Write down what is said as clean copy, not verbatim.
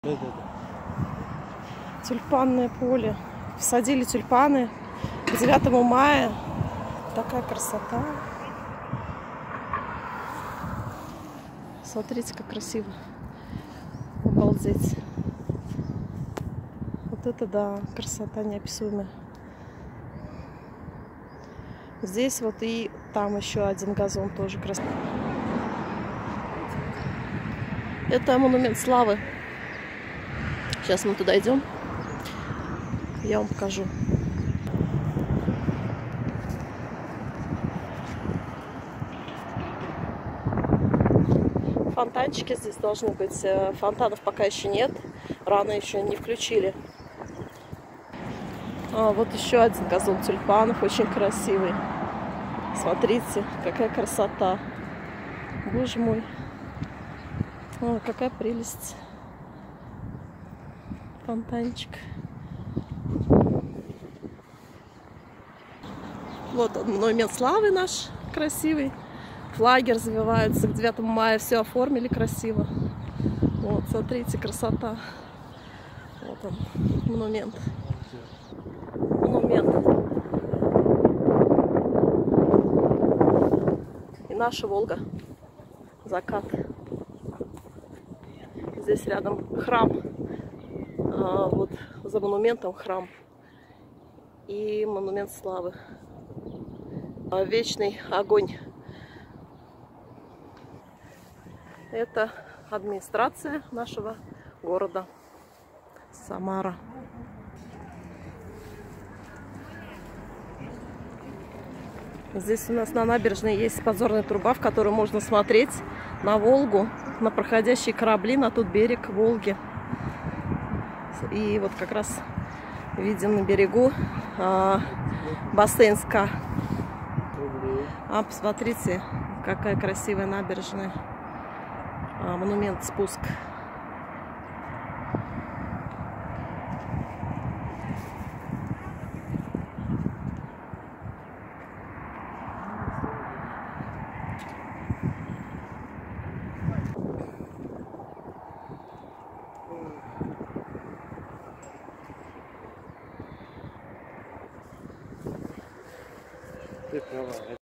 Тюльпанное поле. Посадили тюльпаны к 9 мая. Такая красота. Смотрите, как красиво. Обалдеть. Вот это да, красота неописуемая. Здесь вот и там еще один газон тоже красивый. Это монумент славы. Сейчас мы туда идем. Я вам покажу. Фонтанчики здесь должны быть. Фонтанов пока еще нет. Рано еще не включили. Вот еще один газон тюльпанов. Очень красивый. Смотрите, какая красота. Боже мой. О, какая прелесть. Фонтанчик. Вот он, монумент славы наш красивый. Флаги развиваются к 9 мая. Все оформили красиво. Вот, смотрите, красота. Вот он, монумент. Монумент. И наша Волга. Закат. Здесь рядом храм. Вот за монументом храм. И монумент славы. Вечный огонь. Это администрация нашего города Самара. Здесь у нас на набережной есть подзорная труба, в которую можно смотреть на Волгу, на проходящие корабли, на тот берег Волги. И вот как раз виден на берегу бассейн СКА. Посмотрите, какая красивая набережная. Монумент спуск. Ты права.